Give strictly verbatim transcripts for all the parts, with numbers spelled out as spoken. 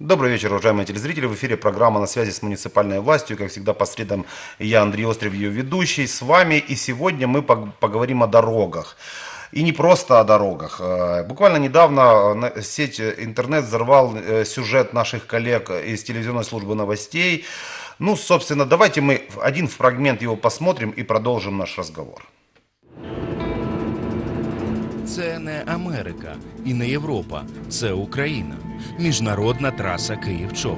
Добрый вечер, уважаемые телезрители. В эфире программа «На связи с муниципальной властью». Как всегда, по средам я, Андрей Острев, ее ведущий, с вами. И сегодня мы поговорим о дорогах. И не просто о дорогах. Буквально недавно сеть интернет взорвал сюжет наших коллег из телевизионной службы новостей. Ну, собственно, давайте мы один фрагмент его посмотрим и продолжим наш разговор. Це не Америка і не Європа, це Україна. Міжнародна траса Київ-Чоп.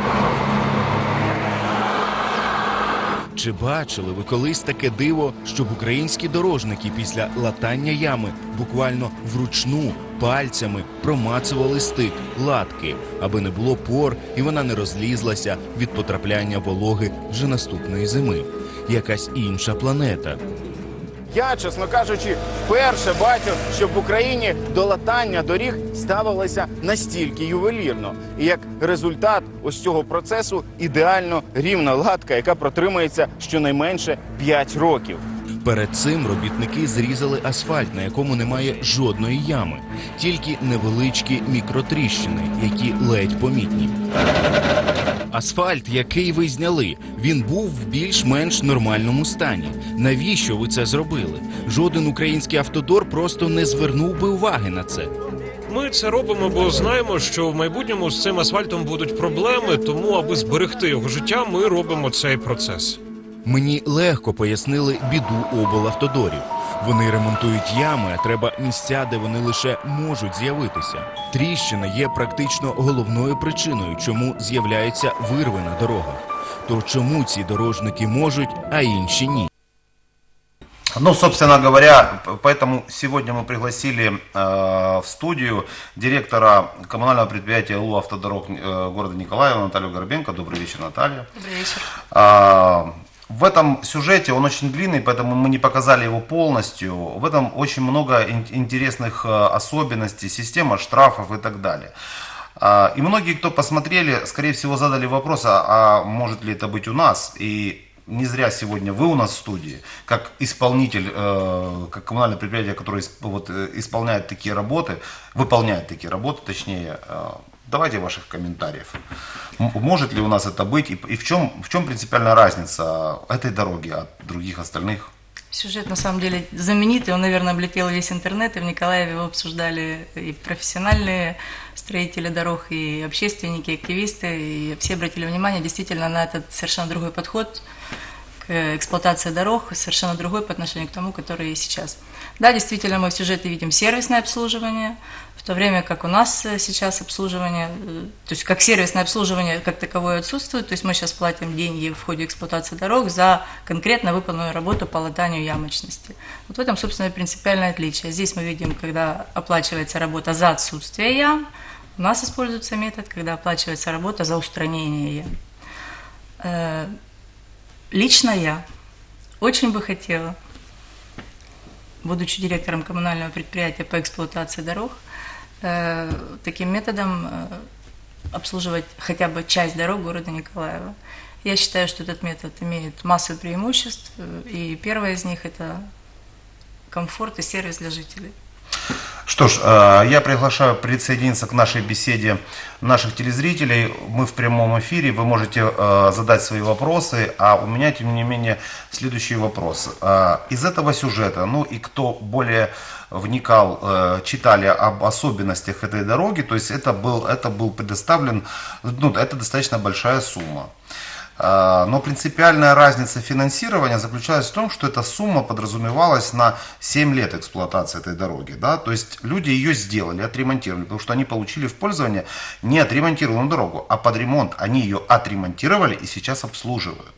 Чи бачили ви колись таке диво, щоб українські дорожники після латання ями буквально вручну пальцями промацували стик латки, аби не було пор і вона не розлізлася від потрапляння вологи вже наступної зими? Якась інша планета. Я, чесно кажучи, вперше бачу, щоб в Україні до латання доріг ставилося настільки ювелірно. І як результат ось цього процесу ідеально рівна латка, яка протримається щонайменше п'ять років. Перед цим робітники зрізали асфальт, на якому немає жодної ями. Тільки невеличкі мікротріщини, які ледь помітні. Асфальт, який ви зняли, він був в більш-менш нормальному стані. Навіщо ви це зробили? Жоден український автодор просто не звернув би уваги на це. Ми це робимо, бо знаємо, що в майбутньому з цим асфальтом будуть проблеми, тому аби зберегти його життя, ми робимо цей процес. Мені легко пояснили біду облавтодорів. Вони ремонтують ями, а треба місця, де вони лише можуть з'явитися. Тріщина є практично головною причиною, чому з'являються вирви на дорогах. То чому ці дорожники можуть, а інші ні? Ну, собственно говоря, поэтому сегодня мы пригласили э, в студию директора коммунального предприятия эл у «Автодорог» э, города Николаева Наталью Горбенко. Добрый вечер, Наталья. Добрый вечер. А, в этом сюжете, он очень длинный, поэтому мы не показали его полностью. В этом очень много интересных особенностей, система штрафов и так далее. А, и многие, кто посмотрели, скорее всего, задали вопрос, а, а может ли это быть у нас? И не зря сегодня вы у нас в студии, как исполнитель, э, как коммунальное предприятие, которое вот, исполняет такие работы, выполняет такие работы, точнее. Э, давайте ваших комментариев. Может ли у нас это быть и, и в чем, в чем принципиальная разница этой дороги от других остальных? Сюжет на самом деле знаменитый, он, наверное, облетел весь интернет, и в Николаеве его обсуждали и профессиональные строители дорог, и общественники, и активисты, и все обратили внимание действительно на этот совершенно другой подход к эксплуатации дорог, совершенно другой по отношению к тому, который есть сейчас. Да, действительно, мы в сюжете видим сервисное обслуживание, в то время как у нас сейчас обслуживание, то есть как сервисное обслуживание как таковое отсутствует, то есть мы сейчас платим деньги в ходе эксплуатации дорог за конкретно выполненную работу по латанию ямочности. Вот в этом, собственно, принципиальное отличие. Здесь мы видим, когда оплачивается работа за отсутствие ям, у нас используется метод, когда оплачивается работа за устранение ям. Лично я очень бы хотела, будучи директором коммунального предприятия по эксплуатации дорог, таким методом обслуживать хотя бы часть дорог города Николаева. Я считаю, что этот метод имеет массу преимуществ, и первое из них – это комфорт и сервис для жителей. Что ж, я приглашаю присоединиться к нашей беседе наших телезрителей. Мы в прямом эфире, вы можете задать свои вопросы, а у меня, тем не менее, следующий вопрос. Из этого сюжета, ну и кто более вникал, читали об особенностях этой дороги, то есть это был, это был предоставлен, ну, это достаточно большая сумма. Но принципиальная разница финансирования заключалась в том, что эта сумма подразумевалась на семь лет эксплуатации этой дороги. Да? То есть люди ее сделали, отремонтировали, потому что они получили в пользование не отремонтированную дорогу, а под ремонт. Они ее отремонтировали и сейчас обслуживают.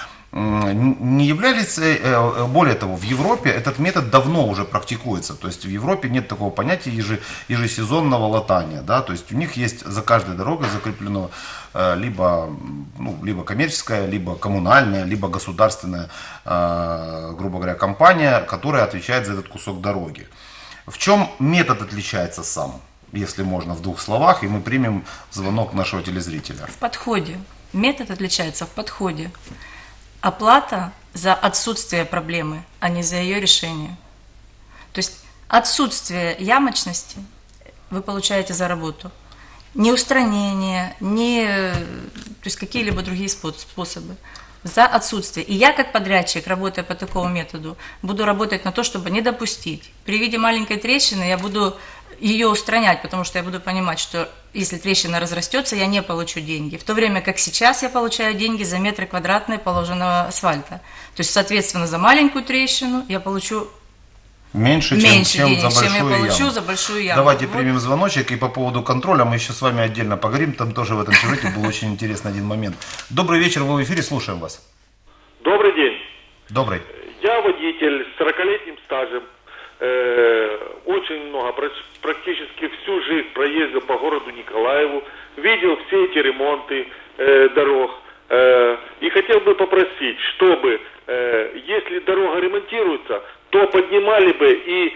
Не являлись, более того, в Европе этот метод давно уже практикуется, то есть в Европе нет такого понятия ежесезонного латания, да? То есть у них есть за каждой дорогой закреплено либо, ну, либо коммерческая, либо коммунальная, либо государственная, грубо говоря, компания, которая отвечает за этот кусок дороги. В чем метод отличается сам, если можно в двух словах, и мы примем звонок нашего телезрителя? В подходе. Метод отличается в подходе. Оплата за отсутствие проблемы, а не за ее решение. То есть отсутствие ямочности вы получаете за работу. ни устранение, ни то есть какие-либо другие способы. За отсутствие. И я, как подрядчик, работая по такому методу, буду работать на то, чтобы не допустить. При виде маленькой трещины я буду ее устранять, потому что я буду понимать, что если трещина разрастется, я не получу деньги. В то время как сейчас я получаю деньги за метры квадратные положенного асфальта. То есть, соответственно, за маленькую трещину я получу меньше, меньше чем, денег, чем за чем большую я получу яму. за большую яму. Давайте Вот. примем звоночек, и по поводу контроля мы еще с вами отдельно поговорим. Там тоже в этом сюжете был очень интересный один момент. Добрый вечер, вы в эфире, слушаем вас. Добрый день. Добрый. Я водитель с сорокалетним стажем. Э, очень много, практически всю жизнь проездил по городу Николаеву, видел все эти ремонты э, дорог. Э, и хотел бы попросить, чтобы, э, если дорога ремонтируется, то поднимали бы и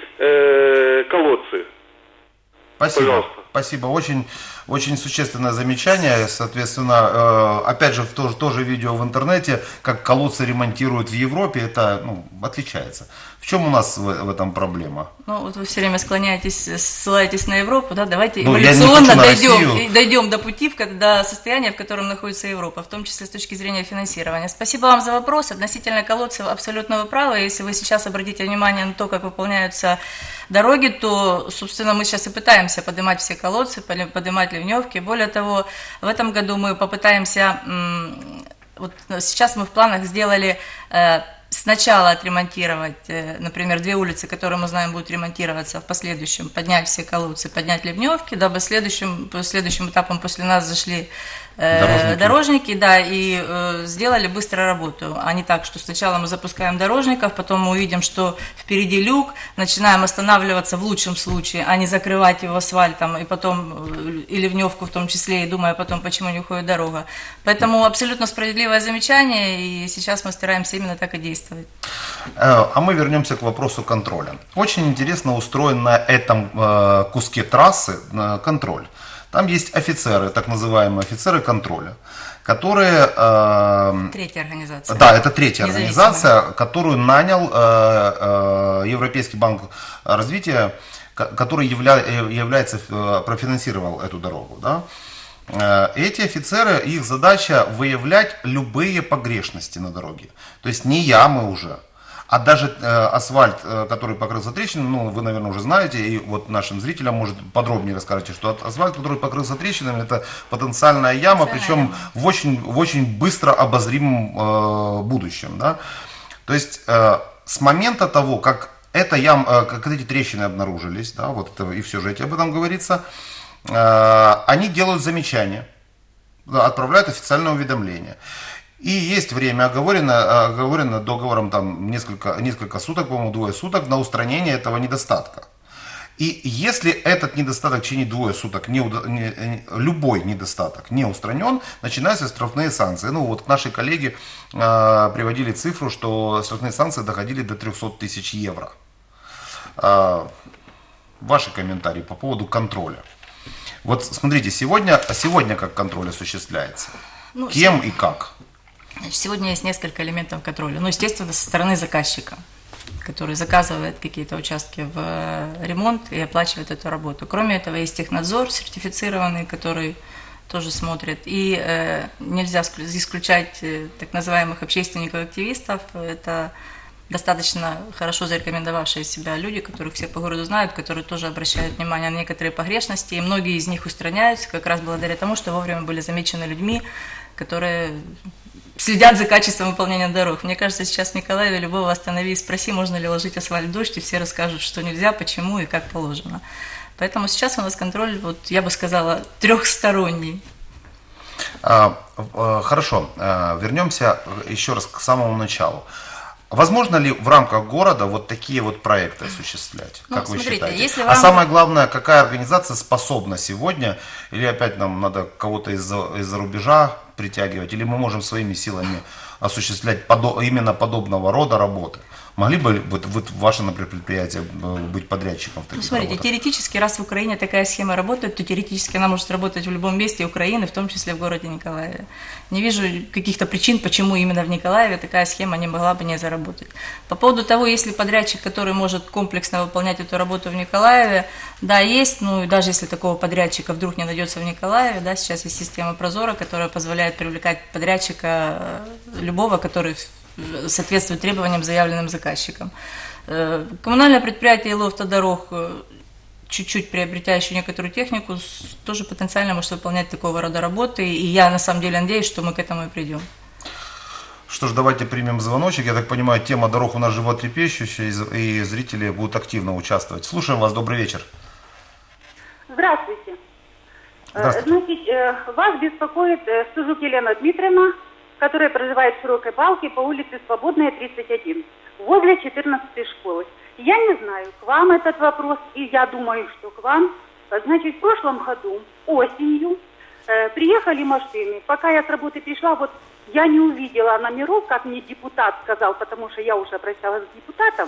э, колодцы. Спасибо. Пожалуйста. Спасибо. Очень, очень существенное замечание. Соответственно, э, опять же, в то, то же видео в интернете, как колодцы ремонтируют в Европе, это ну, отличается. В чем у нас в, в этом проблема? Ну, вот вы все время склоняетесь, ссылаетесь на Европу, да, давайте Ну, я не эволюционно хочу на дойдем, Россию. и дойдем до пути, в, ко- до состояния, в котором находится Европа, в том числе с точки зрения финансирования. Спасибо вам за вопрос. Относительно колодцев абсолютно вы правы. Если вы сейчас обратите внимание на то, как выполняются дороги, то, собственно, мы сейчас и пытаемся поднимать все колодцы, поднимать ливневки. Более того, в этом году мы попытаемся, м, вот сейчас мы в планах сделали э, сначала отремонтировать, э, например, две улицы, которые мы знаем будут ремонтироваться, в последующем поднять все колодцы, поднять ливневки, дабы следующим, следующим этапом после нас зашли э, Дорожники. дорожники, да, и э, сделали быстро работу, а не так, что сначала мы запускаем дорожников, потом мы увидим, что впереди люк, начинаем останавливаться в лучшем случае, а не закрывать его асфальтом, и потом, э, и ливневку в том числе, и думая потом, почему не уходит дорога. Поэтому абсолютно справедливое замечание, и сейчас мы стараемся именно так и действовать. Э, А мы вернемся к вопросу контроля. Очень интересно устроен на этом э, куске трассы э, контроль. Там есть офицеры, так называемые офицеры контроля, которые... э, Третья организация. Да, это третья Независимая. организация, которую нанял э, э, Европейский банк развития, ко- который явля- э, является, э, профинансировал эту дорогу. Да? Э, Эти офицеры, их задача выявлять любые погрешности на дороге. То есть не ямы уже, а даже э, асфальт, э, который покрылся трещинами, ну, вы, наверное, уже знаете, и вот нашим зрителям, может, подробнее расскажете, что от- асфальт, который покрылся трещинами, это потенциальная яма, Потенциальная причем яма. в очень, в очень быстро обозримом э, будущем. Да? То есть э, с момента того, как, эта ям, э, как эти трещины обнаружились, да, вот это и в сюжете об этом говорится, э, они делают замечания, да, отправляют официальное уведомление. И есть время оговорено, оговорено договором там несколько, несколько суток, по-моему, двое суток на устранение этого недостатка. И если этот недостаток в течение двое суток, не, уда- не- не- любой недостаток не устранен, начинаются штрафные санкции. Ну вот наши коллеги э, приводили цифру, что штрафные санкции доходили до трехсот тысяч евро. Э, ваши комментарии по поводу контроля. Вот смотрите, сегодня, сегодня как контроль осуществляется? Ну, Кем и как? Значит, сегодня есть несколько элементов контроля. Ну, естественно, со стороны заказчика, который заказывает какие-то участки в э, ремонт и оплачивает эту работу. Кроме этого, есть технадзор сертифицированный, который тоже смотрит. И э, нельзя ск- исключать э, так называемых общественников-активистов. Это достаточно хорошо зарекомендовавшие себя люди, которых все по городу знают, которые тоже обращают внимание на некоторые погрешности. И многие из них устраняются как раз благодаря тому, что вовремя были замечены людьми, которые следят за качеством выполнения дорог. Мне кажется, сейчас в Николаеве любого останови и спроси, можно ли ложить асфальт в дождь, и все расскажут, что нельзя, почему и как положено. Поэтому сейчас у нас контроль, вот я бы сказала, трехсторонний. А, а, Хорошо, а, вернемся еще раз к самому началу. Возможно ли в рамках города вот такие вот проекты осуществлять, Ну, как вы смотрите, считаете? если в А рамках- самое главное, какая организация способна сегодня, или опять нам надо кого-то из-за, из-за рубежа притягивать, или мы можем своими силами осуществлять подо- именно подобного рода работы? Могли бы вот, вот ваше, например, предприятие быть подрядчиком в таких Ну, смотрите, работах? теоретически, раз в Украине такая схема работает, то теоретически она может работать в любом месте Украины, в том числе в городе Николаеве. Не вижу каких-то причин, почему именно в Николаеве такая схема не могла бы не заработать. По поводу того, есть ли подрядчик, который может комплексно выполнять эту работу в Николаеве, да, есть, ну и даже если такого подрядчика вдруг не найдется в Николаеве, да, сейчас есть система Прозора, которая позволяет привлекать подрядчика любого, который соответствует требованиям, заявленным заказчиком. Коммунальное предприятие «Илавтодорог», чуть-чуть приобретя еще некоторую технику, тоже потенциально может выполнять такого рода работы, и я на самом деле надеюсь, что мы к этому и придем. Что ж, давайте примем звоночек. Я так понимаю, тема дорог у нас животрепещущая, и зрители будут активно участвовать. Слушаем вас, добрый вечер. Здравствуйте. Здравствуйте. Значит, вас беспокоит Сужук Елена Дмитриевна, которая проживает в Широкой Балке по улице Свободная, тридцать один, возле четырнадцатой школы. Я не знаю, к вам этот вопрос, и я думаю, что к вам. Значит, в прошлом году, осенью, э, приехали машины. Пока я с работы пришла, вот я не увидела номеров, как мне депутат сказал, потому что я уже обращалась к депутатам.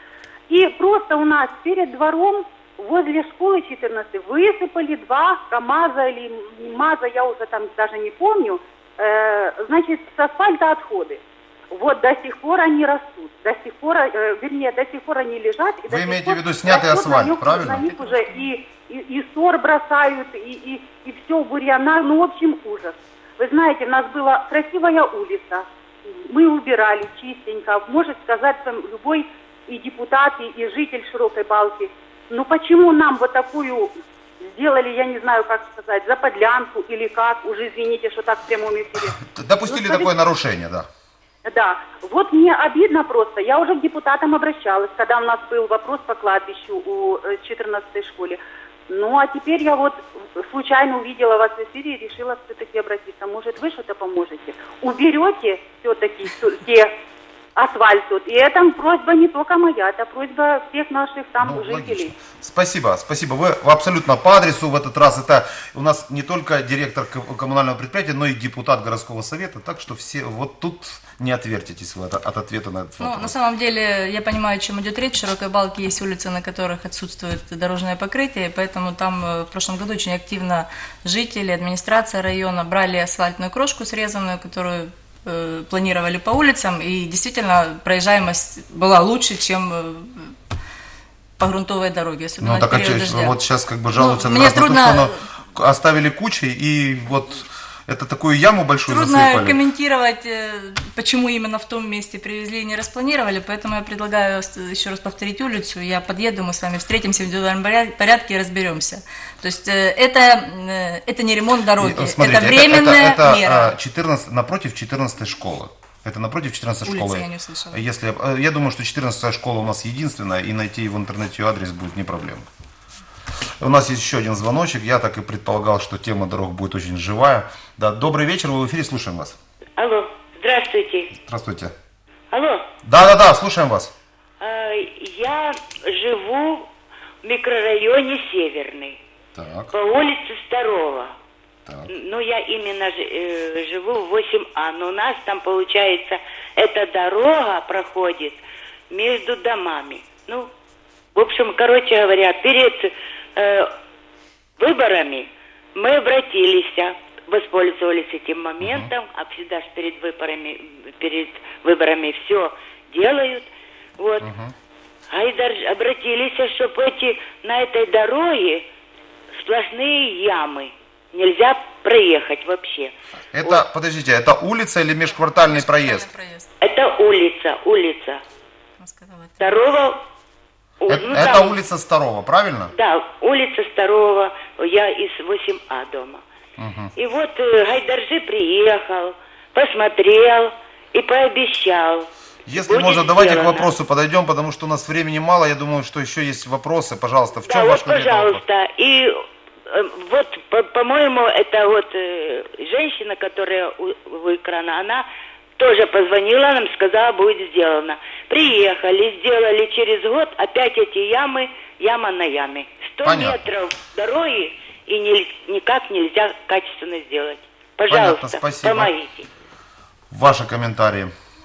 И просто у нас перед двором, возле школы четырнадцатой, высыпали два КАМАЗа или МАЗа, я уже там даже не помню, э, значит, с асфальта отходы. Вот до сих пор они растут, до сих пор, э, вернее, до сих пор они лежат. И Вы до имеете сих пор в виду снятый асфальт, на них, правильно? На них уже и, и, и ссор бросают, и, и, и все, бурьяна, ну, в общем, ужас. Вы знаете, у нас была красивая улица, мы убирали чистенько, может сказать там любой и депутат, и, и житель Широкой Балки. Ну почему нам вот такую сделали, я не знаю, как сказать, за подлянку или как, уже извините, что так в прямом эфире. Допустили ну, такое нарушение, да. Да, вот мне обидно просто, я уже к депутатам обращалась, когда у нас был вопрос по кладбищу у четырнадцатой школе. Ну, а теперь я вот случайно увидела вас в эфире и решила все-таки обратиться. Может, вы что-то поможете? Уберете все-таки те асфальт тут. И это просьба не только моя, это просьба всех наших там Ну, жителей. логично. Спасибо, спасибо. Вы абсолютно по адресу в этот раз. Это у нас не только директор коммунального предприятия, но и депутат городского совета. Так что все вот тут не отвертитесь вы от, от ответа на этот вопрос. Ну, на самом деле, я понимаю, о чем идет речь. В Широкой Балке есть улицы, на которых отсутствует дорожное покрытие, поэтому там в прошлом году очень активно жители, администрация района брали асфальтную крошку срезанную, которую э, планировали по улицам, и действительно проезжаемость была лучше, чем э, по грунтовой дороге, особенно Ну, так в период а дождя. вот сейчас как бы жалуются Ну, как мне раз на то, трудно- что оно оставили кучей, и вот это такую яму большую Трудно засыпали. комментировать, э, почему именно в том месте привезли и не распланировали, поэтому я предлагаю с- еще раз повторить улицу, я подъеду, мы с вами встретимся в индивидуальном поря- порядке и разберемся. То есть э, это, э, это не ремонт дороги, И, смотрите, это временная это, это, мера. а, четырнадцать, напротив четырнадцатой школы. Это напротив четырнадцатой Улицы школы. я не услышала. Если, э, я думаю, что четырнадцатая школа у нас единственная, и найти в интернете ее адрес будет не проблема. У нас есть еще один звоночек. Я так и предполагал, что тема дорог будет очень живая. Да, добрый вечер, вы в эфире, слушаем вас. Алло, здравствуйте. Здравствуйте. Алло, Да-да-да, слушаем вас. э, я живу в микрорайоне Северный, Так, по улице Старого. так. Ну, я именно ж- э, живу в восемь А, но у нас там, получается, эта дорога проходит между домами. Ну, в общем, короче говоря, перед э, выборами мы обратились, воспользовались этим моментом, uh-huh. а всегда ж перед выборами, перед выборами все делают. Вот. Uh-huh. А и даже обратились, чтобы эти, на этой дороге сплошные ямы. Нельзя проехать вообще. Это, Вот. подождите, это улица или межквартальный проезд? проезд. Это улица, улица. Она сказала, это- Второго... у- Это, ну, это там- улица Старого, правильно? Да, улица Старого, я из восемь А дома. Угу. И вот э, Гайдаржи приехал, посмотрел и пообещал. Если Будет можно, давайте сделано. к вопросу подойдем, потому что у нас времени мало. Я думаю, что еще есть вопросы. Пожалуйста, в Да, чем вот, ваш конкретный вопрос? пожалуйста. И э, вот, по- по-моему, это вот э, женщина, которая у, у экрана, она тоже позвонила нам, сказала, будет сделано. Приехали, сделали через год, опять эти ямы, яма на яме. Сто Понятно. метров дороги, и не- никак нельзя качественно сделать. Понятно, Пожалуйста, спасибо. помогите. Ваши комментарии.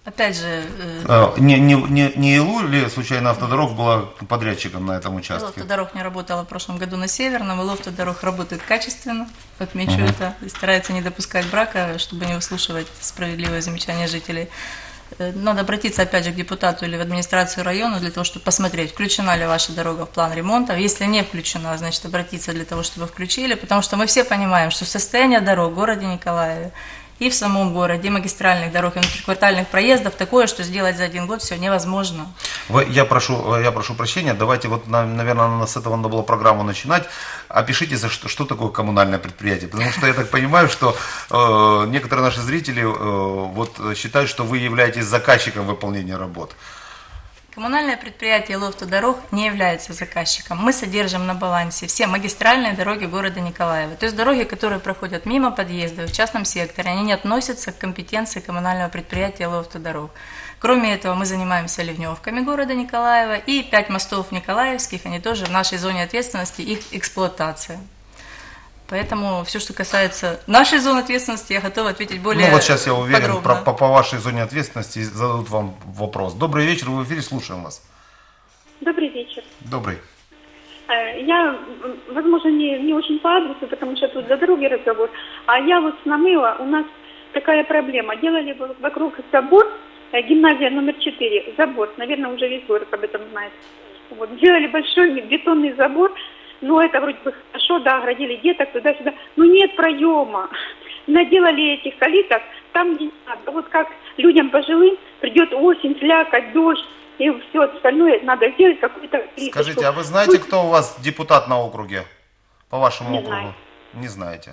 Опять же, э, А, Не, не, не, не ИЛУ ли случайно Автодорог была подрядчиком на этом участке? Автодорог не работала в прошлом году на Северном, и Автодорог работает качественно, отмечу это, и старается не допускать брака, чтобы не выслушивать справедливые замечания жителей. Э, Надо обратиться опять же к депутату или в администрацию района для того, чтобы посмотреть, включена ли ваша дорога в план ремонта. Если не включена, значит обратиться для того, чтобы включили, потому что мы все понимаем, что состояние дорог в городе Николаеве и в самом городе, и магистральных дорог, и внутриквартальных проездов такое, что сделать за один год все невозможно. Вы, я, прошу, я прошу прощения, давайте вот, на- наверное, с этого надо было программу начинать. Опишите, за что, что такое коммунальное предприятие, потому что я так понимаю, что э, некоторые наши зрители э, вот, считают, что вы являетесь заказчиком выполнения работ. Коммунальное предприятие «Лофтодорог» не является заказчиком. Мы содержим на балансе все магистральные дороги города Николаева. То есть дороги, которые проходят мимо подъездов в частном секторе, они не относятся к компетенции коммунального предприятия «Лофтодорог». Кроме этого, мы занимаемся ливневками города Николаева, и пять мостов николаевских, они тоже в нашей зоне ответственности, их эксплуатация. Поэтому все, что касается нашей зоны ответственности, я готова ответить более Ну вот сейчас я уверен, подробно. про- по, по вашей зоне ответственности зададут вам вопрос. Добрый вечер, вы в эфире, слушаем вас. Добрый вечер. Добрый. Э, Я, м, возможно, не, не очень по адресу, потому что тут за дороги разговор. А я вот с Намыла, у нас такая проблема. Делали в- вокруг забор, э, гимназия номер четыре, забор. Наверное, уже весь город об этом знает. Вот, сделали большой бетонный забор. Ну, это вроде бы хорошо, да, оградили деток туда-сюда. Но нет проема. Наделали этих калиток там, где не надо. Вот как людям пожилым придет осень, слякоть, дождь, и все остальное надо сделать какую-то калиточку. Скажите, а вы знаете, кто у вас депутат на округе? По вашему Не округу? знаю. Не знаете.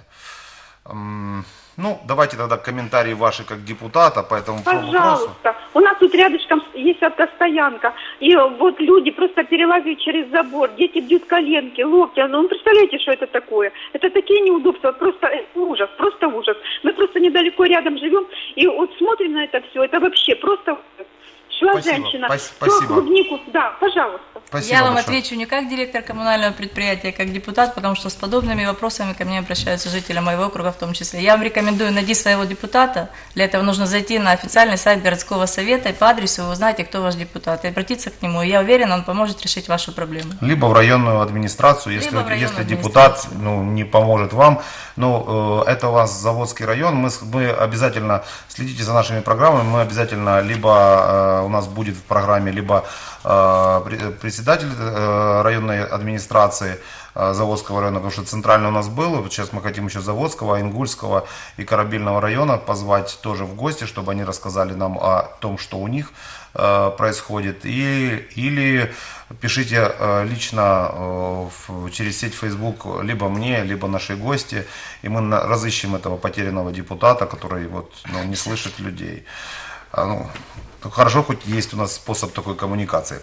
М, Ну, давайте тогда комментарии ваши как депутата по этому вопросу. Пожалуйста. У нас тут рядышком есть автостоянка. И вот люди просто перелазят через забор. Дети бьют коленки, локти. Ну, представляете, что это такое? Это такие неудобства. Просто э, ужас, просто ужас. Мы просто недалеко рядом живем. И вот смотрим на это все. Это вообще просто ужас. Шла Спасибо. женщина. Пас- всё, спасибо. клубнику. Да, пожалуйста. Спасибо Я вам большое. отвечу не как директор коммунального предприятия, а как депутат, потому что с подобными вопросами ко мне обращаются жители моего округа в том числе. Я вам рекомендую найти своего депутата. Для этого нужно зайти на официальный сайт городского совета и по адресу вы узнаете, кто ваш депутат, и обратиться к нему. И я уверена, он поможет решить вашу проблему. Либо в районную администрацию, если, Либо в районную если депутат администрацию. ну, не поможет вам. Ну, э, это у вас Заводский район. Мы, с- мы обязательно следите за нашими программами. Мы обязательно, либо э, у нас будет в программе, либо э, пре- председатель э, районной администрации э, Заводского района, потому что центральный у нас был. Вот сейчас мы хотим еще Заводского, Ингульского и Корабельного района позвать тоже в гости, чтобы они рассказали нам о том, что у них э, происходит. И, или пишите э, лично э, в- через сеть Facebook либо мне, либо наши гости, и мы на- разыщем этого потерянного депутата, который вот, ну, не слышит людей. А, ну, ну, хорошо, хоть есть у нас способ такой коммуникации.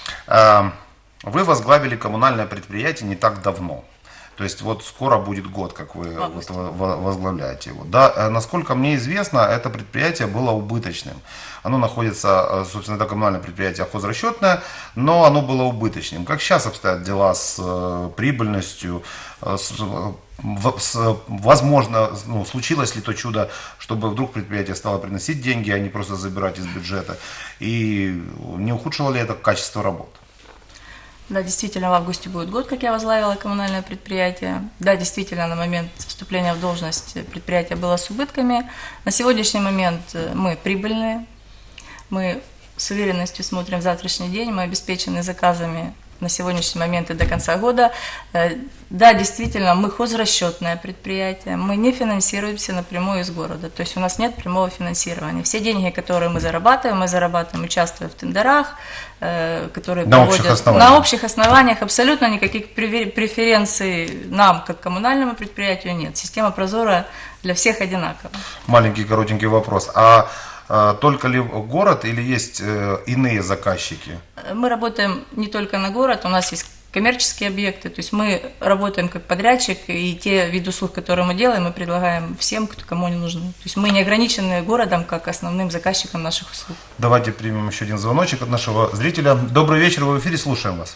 А, Вы возглавили коммунальное предприятие не так давно. То есть вот скоро будет год, как вы вот во- во- возглавляете его. Да, э, насколько мне известно, это предприятие было убыточным. Оно находится, э, собственно, это коммунальное предприятие хозрасчетное, но оно было убыточным. Как сейчас обстоят дела с э, прибыльностью, э, с, э, в- с- возможно, ну, случилось ли то чудо, чтобы вдруг предприятие стало приносить деньги, а не просто забирать из бюджета, и не ухудшило ли это качество работ? Да, действительно, в августе будет год, как я возглавила коммунальное предприятие. Да, действительно, на момент вступления в должность предприятие было с убытками. На сегодняшний момент э, мы прибыльные, мы с уверенностью смотрим в завтрашний день, мы обеспечены заказами на сегодняшний момент и до конца года. Э, Да, действительно, мы хозрасчетное предприятие, мы не финансируемся напрямую из города, то есть у нас нет прямого финансирования. Все деньги, которые мы зарабатываем, мы зарабатываем, участвуя в тендерах, э, которые На общих проводят основаниях. на общих основаниях. Абсолютно никаких префер- преференций нам, как коммунальному предприятию, нет. Система прозорая для всех одинакова. Маленький коротенький вопрос. А э, только ли город или есть э, иные заказчики? Мы работаем не только на город, у нас есть коммерческие объекты, то есть мы работаем как подрядчик, и те виды услуг, которые мы делаем, мы предлагаем всем, кто, кому они нужны. То есть мы не ограничены городом как основным заказчиком наших услуг. Давайте примем еще один звоночек от нашего зрителя. Добрый вечер, вы в эфире, слушаем вас.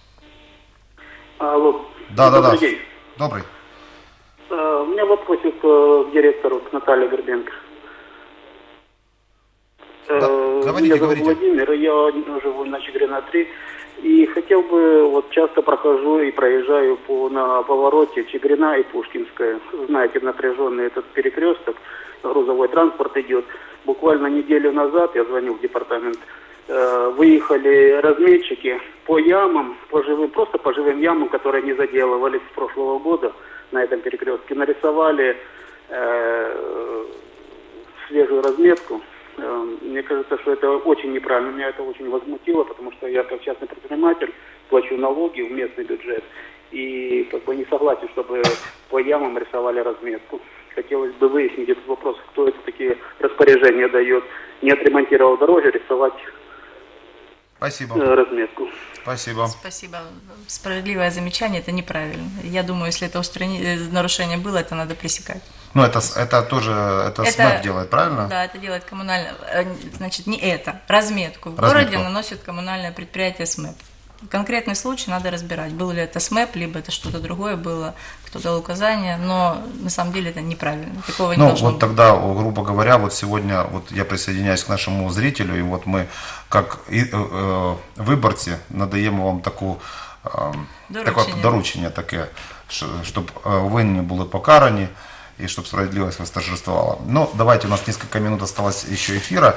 Алло. Да, да, Добрый да. день. Добрый. Э, У меня вопросик э, к директору, к Наталье Горбенко. Э, Говорите, меня зовут говорите. Владимир, и я живу на Чигирина три. И хотел бы, вот часто прохожу и проезжаю по, на повороте Чигирина и Пушкинская. Знаете, напряженный этот перекресток, грузовой транспорт идет. Буквально неделю назад я звонил в департамент, э, выехали разметчики по ямам, по живым, просто по живым ямам, которые не заделывались с прошлого года на этом перекрестке. Нарисовали э, свежую разметку. Мне кажется, что это очень неправильно, меня это очень возмутило, потому что я как частный предприниматель плачу налоги в местный бюджет и как бы не согласен, чтобы по ямам рисовали разметку. Хотелось бы выяснить этот вопрос, кто это такие распоряжения дает, не отремонтировал дороги, рисовать Спасибо. э, разметку. Спасибо. Спасибо. Справедливое замечание, это неправильно. Я думаю, если это устрани... нарушение было, это надо пресекать. Ну, это, это тоже, это, это СМЭП делает, правильно? Да, это делает коммунальное, значит, не это, разметку. В Разметку. городе наносит коммунальное предприятие СМЭП. Конкретный случай надо разбирать, было ли это СМЭП, либо это что-то другое было, кто дал указания, но на самом деле это неправильно, такого не Ну, должно вот быть. тогда, грубо говоря, вот сегодня вот я присоединяюсь к нашему зрителю, и вот мы, как и, э, э, виборці, надаємо вам таку, е, Доручення. таке доручення таке, щоб винні були покарані, и чтобы справедливость восторжествовала. Ну, давайте, у нас несколько минут осталось еще эфира.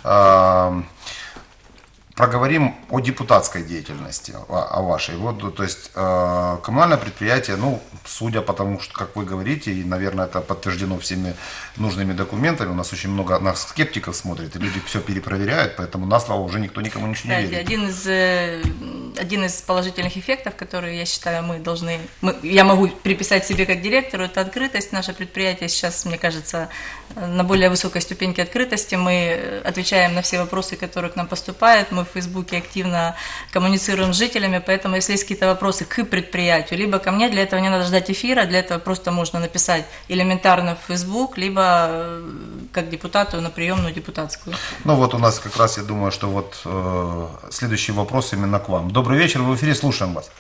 Проговорим о депутатской деятельности, о вашей. Вот, то есть коммунальное предприятие, ну, судя по тому, что, как вы говорите, и, наверное, это подтверждено всеми нужными документами, у нас очень много нас скептиков смотрит, и люди все перепроверяют, поэтому на слово уже никто никому ничего не Кстати, верит. один из, один из положительных эффектов, которые, я считаю, мы должны, мы, я могу приписать себе как директору, это открытость. Наше предприятие сейчас, мне кажется, на более высокой ступеньке открытости. Мы отвечаем на все вопросы, которые к нам поступают. Мы в Фейсбуке активно коммуницируем с жителями, поэтому если есть какие-то вопросы к предприятию, либо ко мне, для этого не надо ждать эфира, для этого просто можно написать элементарно в Фейсбук, либо как депутату на приемную депутатскую. Ну вот у нас как раз, я думаю, что вот э, следующий вопрос именно к вам. Добрый вечер, вы в эфире, слушаем вас.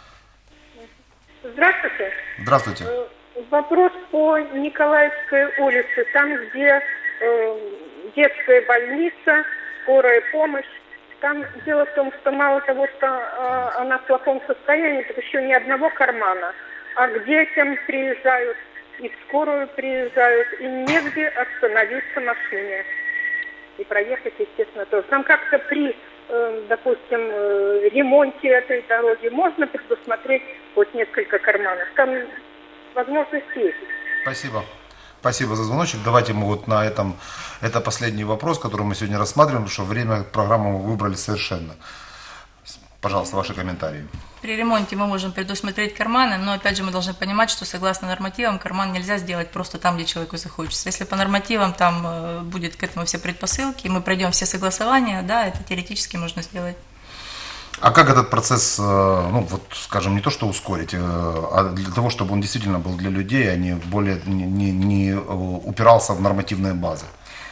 Здравствуйте. Здравствуйте. Вопрос по Николаевской улице, там, где э, детская больница, скорая помощь. Там дело в том, что мало того, что э, она в плохом состоянии, так еще ни одного кармана. А к детям приезжают, и в скорую приезжают, и негде остановиться машине. И проехать, естественно, тоже. Там как-то при, э, допустим, э, ремонте этой дороги можно предусмотреть вот несколько карманов. Там возможность есть. Спасибо. Спасибо за звоночек. Давайте мы вот на этом, это последний вопрос, который мы сегодня рассматриваем, потому что время программы мы выбрали совершенно. Пожалуйста, ваши комментарии. При ремонте мы можем предусмотреть карманы, но опять же мы должны понимать, что согласно нормативам карман нельзя сделать просто там, где человеку захочется. Если по нормативам там э, будет к этому все предпосылки, мы пройдем все согласования, да, это теоретически можно сделать. А как этот процесс, ну вот, скажем, не то что ускорить, а для того, чтобы он действительно был для людей, а не более не, не, не упирался в нормативные базы?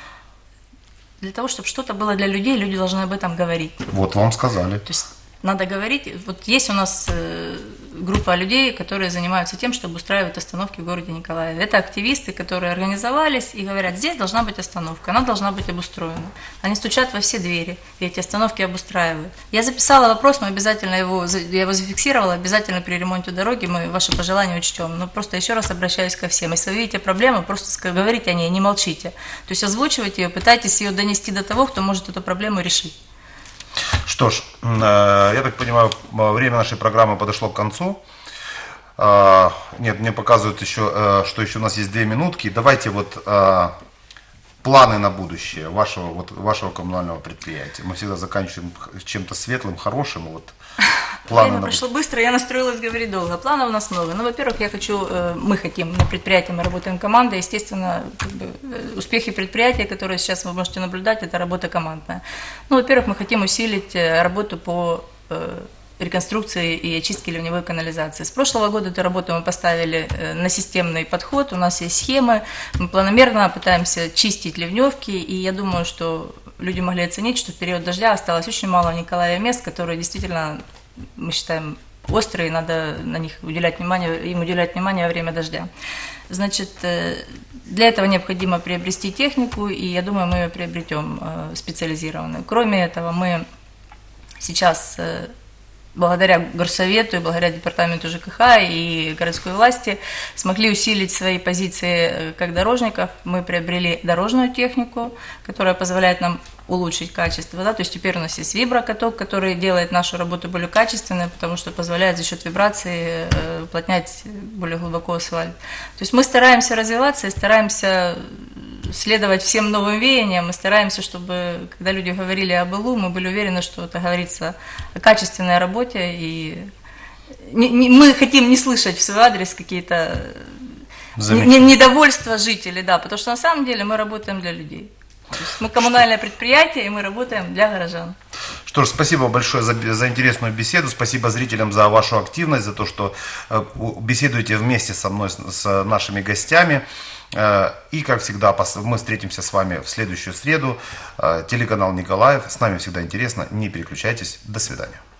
Для того, чтобы что-то было для людей, люди должны об этом говорить. Вот вам сказали. То есть надо говорить. Вот есть у нас э, группа людей, которые занимаются тем, чтобы устраивать остановки в городе Николаеве. Это активисты, которые организовались и говорят, здесь должна быть остановка, она должна быть обустроена. Они стучат во все двери, и эти остановки обустраивают. Я записала вопрос, мы обязательно его, я его зафиксировала, обязательно при ремонте дороги мы ваши пожелания учтем. Но просто еще раз обращаюсь ко всем. Если вы видите проблему, просто говорите о ней, не молчите. То есть озвучивайте ее, пытайтесь ее донести до того, кто может эту проблему решить. Что ж, я так понимаю, время нашей программы подошло к концу. Нет, мне показывают еще, что еще у нас есть две минутки. Давайте вот планы на будущее вашего, вот, вашего коммунального предприятия. Мы всегда заканчиваем чем-то светлым, хорошим. Вот, планы Время на прошло будущее. быстро, я настроилась говорить долго. Планов у нас много. Ну, во-первых, я хочу, мы хотим, на предприятии мы работаем командой. Естественно, как бы, успехи предприятия, которые сейчас вы можете наблюдать, это работа командная. Ну, во-первых, мы хотим усилить работу по реконструкции и очистки ливневой канализации. С прошлого года эту работу мы поставили на системный подход, у нас есть схемы, мы планомерно пытаемся чистить ливневки, и я думаю, что люди могли оценить, что в период дождя осталось очень мало в Николаеве мест, которые действительно, мы считаем, острые, надо на них уделять внимание, им уделять внимание во время дождя. Значит, для этого необходимо приобрести технику, и я думаю, мы ее приобретем специализированную. Кроме этого, мы сейчас, благодаря горсовету и благодаря департаменту ЖКХ и городской власти, смогли усилить свои позиции как дорожников. Мы приобрели дорожную технику, которая позволяет нам улучшить качество. Да? То есть теперь у нас есть виброкаток, который делает нашу работу более качественной, потому что позволяет за счет вибрации уплотнять более глубоко асфальт. То есть мы стараемся развиваться и стараемся следовать всем новым веяниям, мы стараемся, чтобы, когда люди говорили об ИЛУ, мы были уверены, что это говорится о качественной работе, и не, не, мы хотим не слышать в свой адрес какие-то не, недовольства жителей, да, потому что на самом деле мы работаем для людей. То есть мы коммунальное предприятие, и мы работаем для горожан. Что ж, спасибо большое за, за интересную беседу, спасибо зрителям за вашу активность, за то, что э, беседуете вместе со мной, с, с нашими гостями. Э, и, как всегда, мы встретимся с вами в следующую среду. Э, телеканал Николаев. С нами всегда интересно. Не переключайтесь. До свидания.